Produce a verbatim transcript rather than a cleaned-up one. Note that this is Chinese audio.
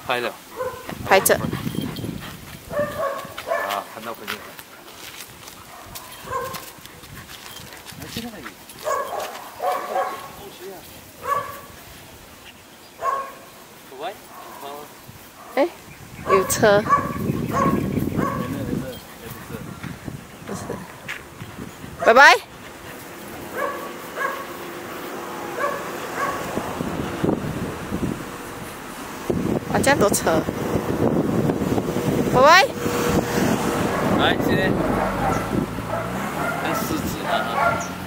拍了， 拍着。 啊，看到朋友了。来，这个来。喂， 哎，有车。 没事没事， 不是。拜拜。哇，这样多车。拜拜。 来，现在看狮子了啊。